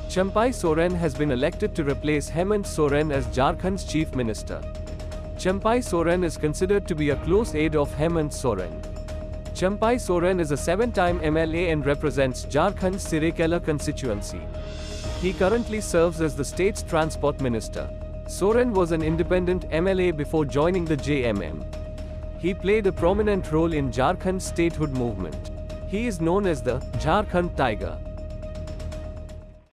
Champai Soren has been elected to replace Hemant Soren as Jharkhand's chief minister. Champai Soren is considered to be a close aide of Hemant Soren. Champai Soren is a 7-time MLA and represents Jharkhand's Siraikela constituency. He currently serves as the state's transport minister. Soren was an independent MLA before joining the JMM. He played a prominent role in Jharkhand's statehood movement. He is known as the Jharkhand Tiger.